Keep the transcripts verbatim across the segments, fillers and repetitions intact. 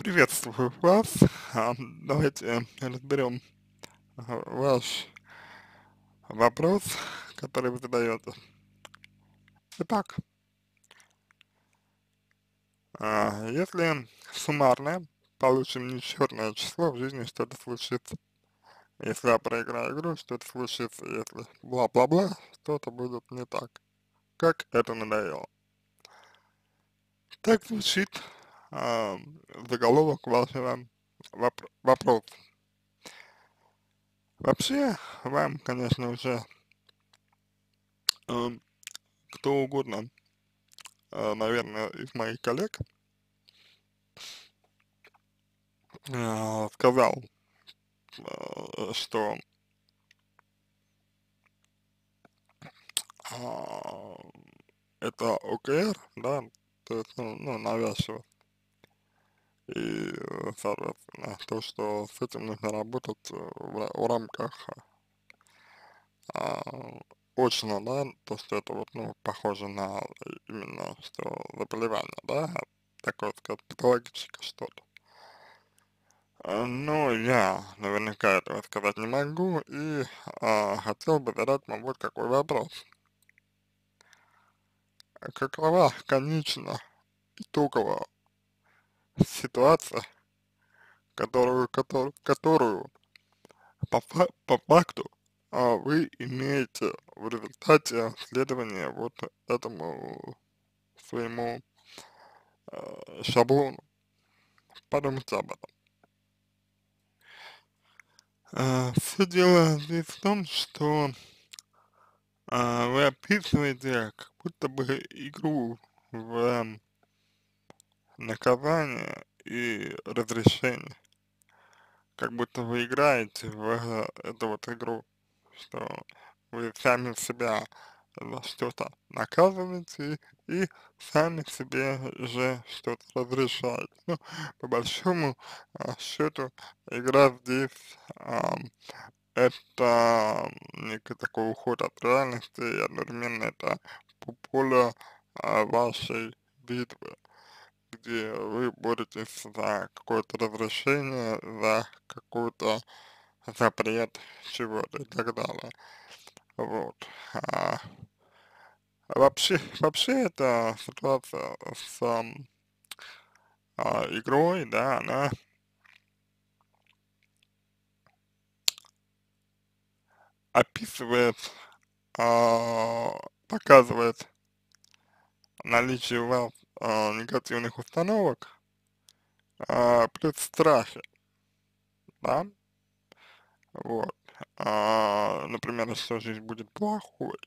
Приветствую вас. А, Давайте разберем а, ваш вопрос, который вы задаете. Итак, а, если суммарно получим нечетное число, в жизни что-то случится. Если я проиграю игру, что-то случится. Если бла-бла-бла, что-то будет не так. Как это надоело. Так звучит а, заголовок вашего вопро- вопроса. Вообще, вам, конечно, уже ам, кто угодно, а, наверное, из моих коллег а, сказал, а, что а, это о ка эр, да, то есть, ну, ну, навязчиво, и, э, соответственно, то, что с этим нужно работать э, в, ра- в рамках а, очно, да, то, что это вот, ну, похоже на именно, что заболевание, да, такое, сказать, патологическое что-то. А, Ну, я наверняка этого сказать не могу, и а, хотел бы задать вам вот какой вопрос. А Какова, конечно, итоговая ситуация, которую, которую, которую по, фа- по факту а, вы имеете в результате следования вот этому своему а, шаблону? Подумайте об этом. Все дело здесь в том, что а, вы описываете как будто бы игру в наказание и разрешение, как будто вы играете в э, эту вот игру, что вы сами себя за что-то наказываете и сами себе же что-то разрешаете. Ну, по большому а, счету, игра здесь а, это некий такой уход от реальности, и одновременно это поле а, вашей битвы, где вы боретесь за какое-то разрешение, за какой-то запрет чего-то и так далее. Вот. А, вообще, вообще эта ситуация с ам, а, игрой, да, она описывает, а, показывает наличие у вас а, негативных установок, а, плюс страхи, да, вот. А, например, что жизнь будет плохой.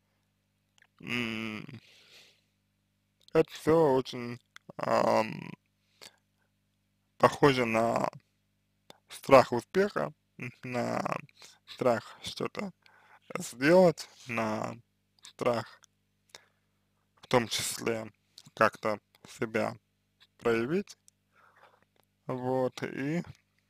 М, Это все очень ам, похоже на страх успеха, м, на страх что-то сделать, на страх в том числе как-то себя проявить, вот, и,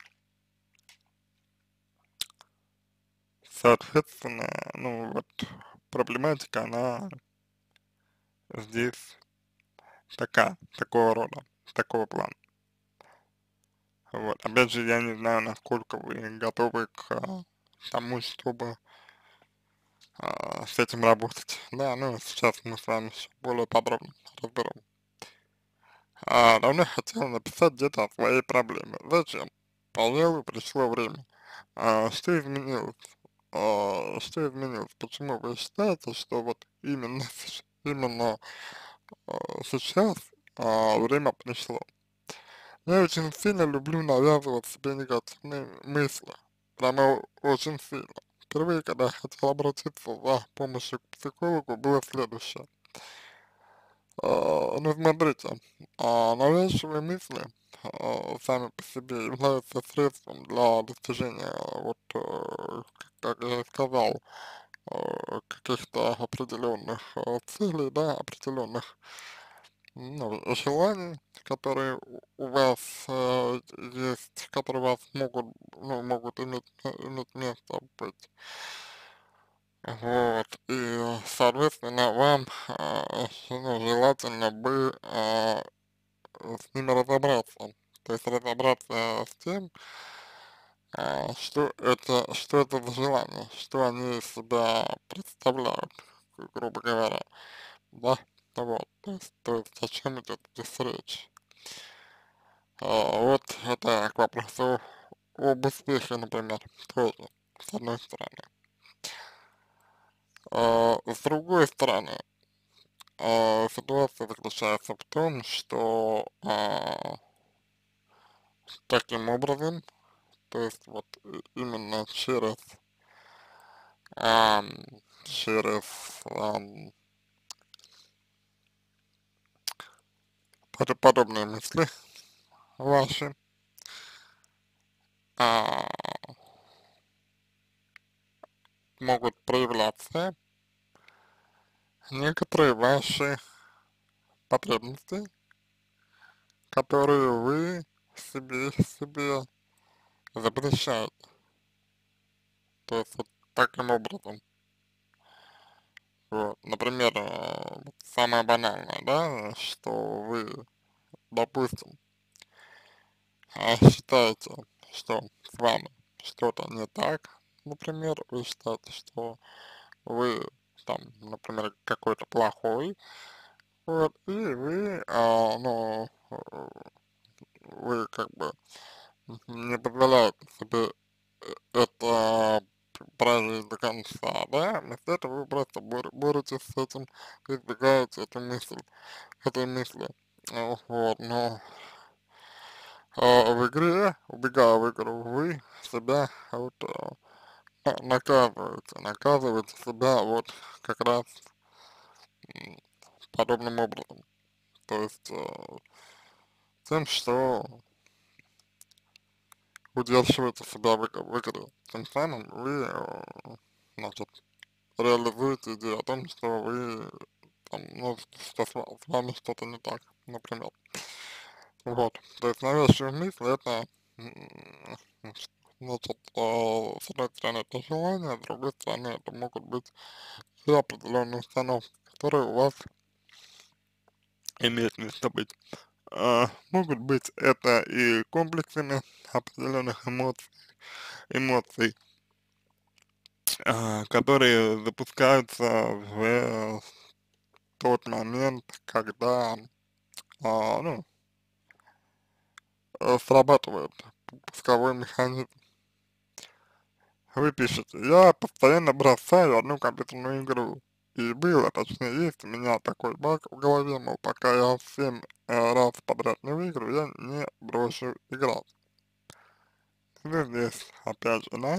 соответственно, ну, вот, проблематика, она здесь такая, такого рода, такого плана. Вот, опять же, я не знаю, насколько вы готовы к а, тому, чтобы а, с этим работать. Да, ну, сейчас мы с вами еще более подробно разберем. А, давно хотел написать где-то о своей проблеме. Зачем? Пожалуй, пришло время. А, что изменилось? А, что изменилось? Почему вы считаете, что вот именно, сеш- именно а, сейчас а, время пришло? Я очень сильно люблю навязывать себе негативные мысли. Прямо очень сильно. Впервые, когда я хотел обратиться за помощью к психологу, было следующее. А, ну, смотрите, а, навязчивые мысли а, сами по себе являются средством для достижения, вот, э, как я и сказал, э, каких-то определенных э, целей, да, определенных, ну, желаний, которые у у вас э, есть, которые у вас могут, ну, могут иметь, э, иметь место быть. Вот, и, соответственно, вам, а, ну, желательно бы а, с ними разобраться. То есть разобраться с тем, а, что это, что это за желание, что они из себя представляют, гру- грубо говоря, да, вот, то есть, то есть о чем идет здесь речь. А, вот это к вопросу об успехе, например, тоже, с одной стороны. А, с другой стороны, а, ситуация заключается в том, что а, таким образом, то есть вот и- именно через, ам, через ам, под- подобные мысли ваши, а, могут проявляться некоторые ваши потребности, которые вы себе, себе запрещаете. То есть вот таким образом. Вот. Например, э, вот самое банальное, да, что вы, допустим, а, считаете, что с вами что-то не так, например, вы считаете, что вы там, например, какой-то плохой, вот, и вы, а, ну, э, вы как бы не позволяете себе э, это прожить до конца, да, вместо этого вы просто бор- боретесь с этим, избегаете эту мысль, этой мысли. Э, Вот, но а, в игре, убегая в игру, вы себя вот а, на- наказываете, наказываете себя вот как раз м, подобным образом. То есть э, тем, что удерживаете себя в, иг- в игре. Тем самым вы, э, значит, реализуете идею о том, что вы, там, ну, что с ва- с вами что-то не так, например. Вот. То есть навязчивые мысли это, м, значит, э, с одной стороны это желание, с другой стороны это могут быть и определенные установки, которые у вас имеют место быть. А, могут быть это и комплексами определенных эмоций, эмоций, а, которые запускаются в э, тот момент, когда, а, ну, э, срабатывает пусковой механизм. Вы пишете, я постоянно бросаю одну компьютерную игру. И было, точнее есть у меня такой баг в голове, мол, пока я семь э, раз подряд не выиграю, я не брошу играть. Ну, здесь, опять же, да,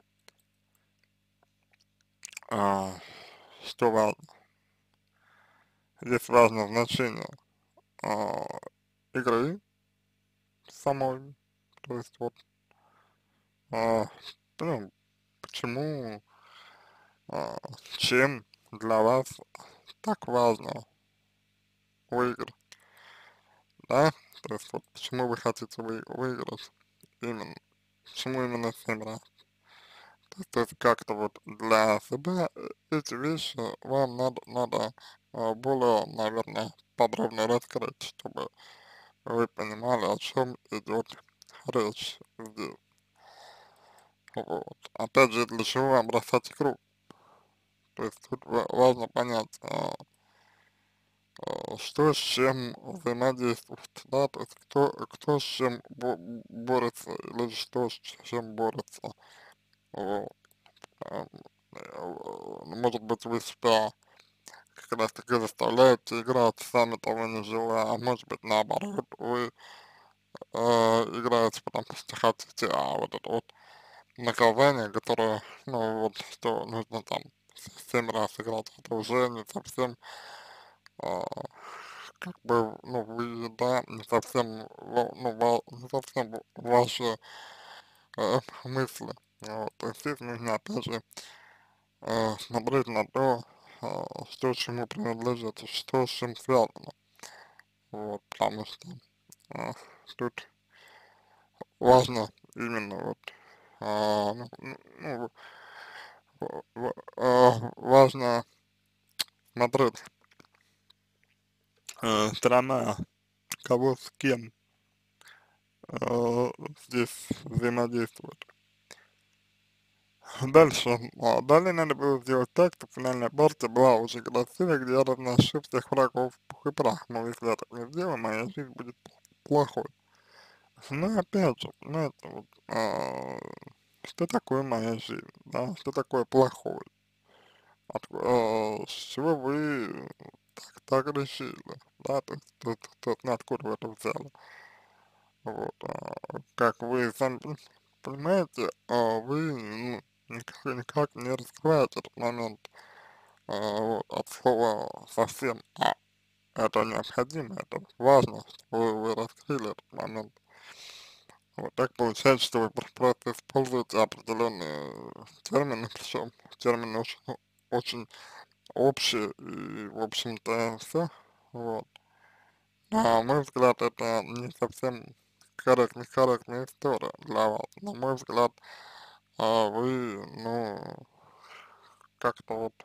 а, что важно, здесь важно значение а, игры самой, то есть вот, а, ну, почему, а, чем для вас так важно выиграть, да, то есть вот почему вы хотите вы, выиграть именно, почему именно семь раз, то есть, то есть как-то вот для себя э, эти вещи вам надо, надо а, более, наверное, подробно раскрыть, чтобы вы понимали, о чем идет речь здесь. Вот. Опять же, для чего вам бросать игру? То есть тут ва- важно понять, а, а, что с чем взаимодействует, да, то есть кто, кто с чем бо- борется, или что с чем борется. Вот. А, э, Может быть, вы себя как раз таки заставляете играть, сами того не желая, а может быть, наоборот, вы э, играете, потому что хотите, а вот это вот наказание, которое, ну вот, что нужно там семь раз играть, это уже не совсем, а, как бы, ну, вы, да, не совсем, ва- ну, ва- не совсем ваши э, мысли. Вот, то есть здесь нужно, опять же, э, смотреть на то, а, что чему принадлежит, и что с чем связано. Вот, потому что а, тут важно именно вот, а, ну, ну, в- в- а, важно смотреть э, сторона, кого с кем э, здесь взаимодействуют. Дальше, а, далее надо было сделать так, чтобы финальная партия была очень красивой, где я разношу всех врагов в пух и прах. Но если я так не сделаю, моя жизнь будет плохой. Но опять же, понимаете, вот, а, что такое моя жизнь, да, что такое плохой? От, а, с чего вы так, так решили, да, то есть, то, то, то, ну, откуда вы это взяли? Вот, а, как вы сами пон- понимаете, а, вы, ну, никак, никак не раскрываете этот момент, а, вот, от слова совсем, а это необходимо, это важно, чтобы вы раскрыли этот момент. Вот так получается, что вы пр- просто используете определенные термины, причем термины очень, очень общие, и, в общем-то, все. Вот. На мой взгляд, это не совсем корректная, корректная история для вас. На мой взгляд, а, вы, ну, как-то вот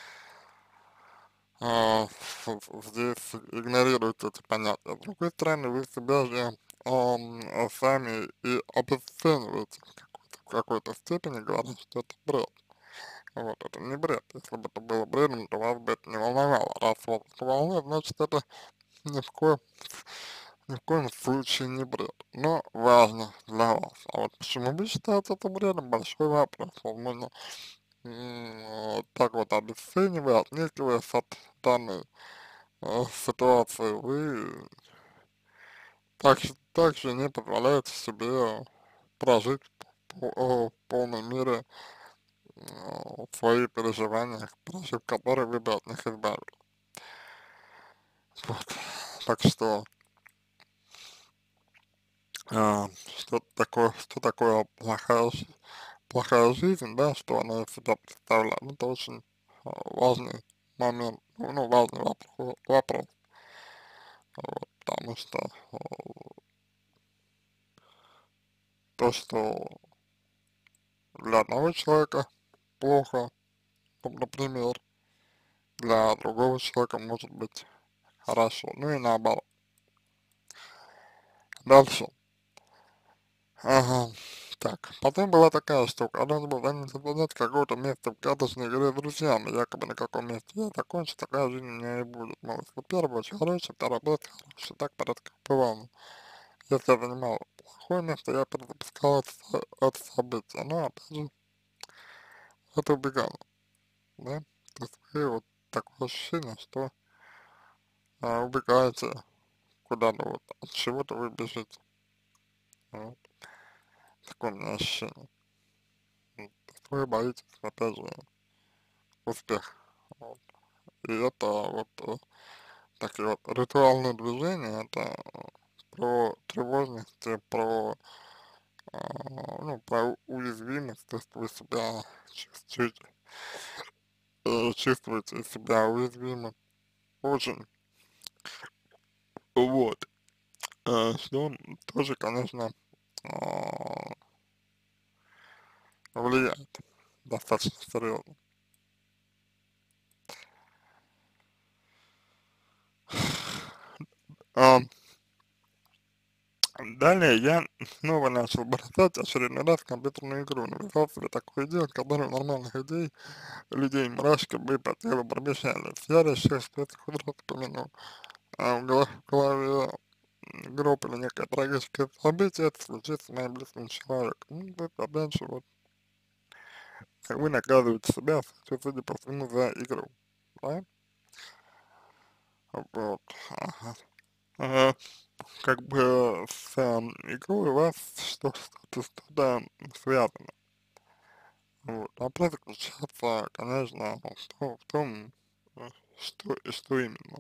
а, с- с- здесь игнорируете эти понятия. С другой стороны, вы себя же ам, а, сами и обесцениваете в какой-то, в какой-то степени, говоря, что это бред. Вот, это не бред. Если бы это было бредом, то вас бы это не волновало. Раз вас это волнует, значит, это ни в коем, ни в коем случае не бред. Но важно для вас. А вот почему вы считаете это бредом, большой вопрос. Возможно, м, вот так вот обесценивая, отнекиваясь от данной э, ситуации, вы также, также не позволяете себе прожить по- э, в полной мере э, свои переживания, прожив которые вы бы от них избавились. Вот. Так что, а, что такое, что такое плохая, жи- плохая жизнь, да, что она из себя представляет, это очень а, важный момент, ну, ну, важный вопрос, вопрос, вот, потому что а, то, что для одного человека плохо, ну, например, для другого человека может быть хорошо, ну и наоборот. Дальше. Ага. Так, потом была такая штука, надо было занять занять какое-то место в карточной игре с друзьями, якобы на каком месте я закончу, такая жизнь у меня и будет. Мол, если первый очень хороший, второй будет хороший, так порядка бывало. Если я занимал плохое место, я перезапускал это, со- это событие, но опять же, это убегало, да? То есть вы вот такое ощущение, что а, убегаете куда-то вот, от чего-то вы бежите, вот, такое у меня ощущение. М, то есть вы боитесь, опять же, успеха. Вот. И это вот э, такие вот ритуальные движения, это э, про тревожность, и про, а, ну, про уязвимость, то есть вы себя чувствуете, э, чувствуете себя уязвимым очень, вот, э, что тоже, конечно, а, влияет достаточно серьезно. А, далее я снова начал бросать очередной раз компьютерную игру, навязал себе такое дело, которое у нормальных людей людей мурашки бы по телу пробежались. Я решил, что это хоть раз упомянул. А в голов- в голове м, гроб или некое трагическое событие, это случится с моим близким человеком. Ну, тут опять же, вот, как вы наказываете себя, что, судя по всему, за игру, да? Вот, ага. Ага. Как бы с эм, игрой у вас что- что-то что-то связано. Вот. Вопрос заключается, конечно, в том, в том, э, что, что именно.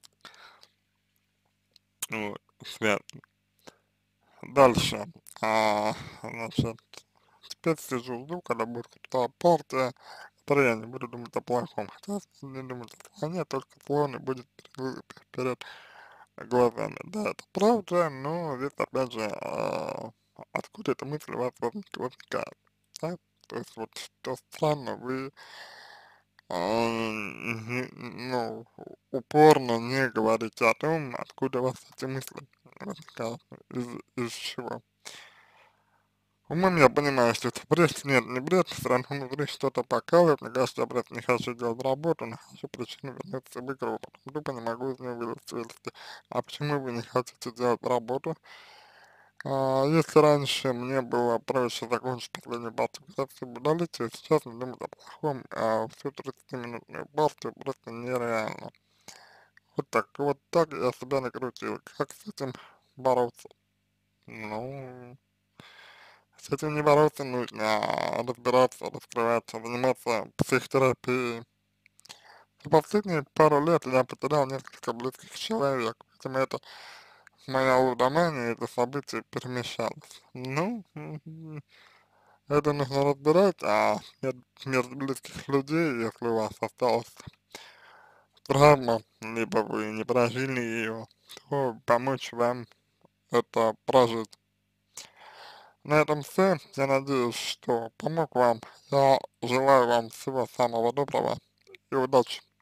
Вот, связано. Дальше, а, значит, теперь сижу, жду, когда будет крутая партия, которая я не буду думать о плохом, хотя если не думать о слоне, только слон и будет перед, перед глазами. Да, это правда, но здесь опять же, а, откуда эта мысль у вас возник- возникает, да? То есть вот что странно, вы а, не- ну, упорно не говорите о том, откуда у вас эти мысли возникают. из, из чего. Умом я понимаю, что это бред, нет, не бред, все равно внутри что-то покалывает, мне кажется, я просто не хочу делать работу, нахожу причину вернуться в игру, потом тупо не могу из нее вылезти, вылезти. А почему вы не хотите делать работу? А, если раньше мне было проще закончить последнюю партию, когда все удалить, то сейчас не думать о плохом, а всю тридцатиминутную партию просто нереально. Вот так, вот так я себя накрутил. Как с этим бороться? Ну, с этим не бороться нужно, а разбираться, раскрываться, заниматься психотерапией. За последние пару лет я потерял несколько близких человек, поэтому это моя лудомания, это событие перемешалось. Ну, м, это нужно разбирать, а мер- между близких людей, если у вас осталась травма, либо вы не прожили ее, то помочь вам это прожить. На этом все. Я надеюсь, что помог вам. Я желаю вам всего самого доброго и удачи.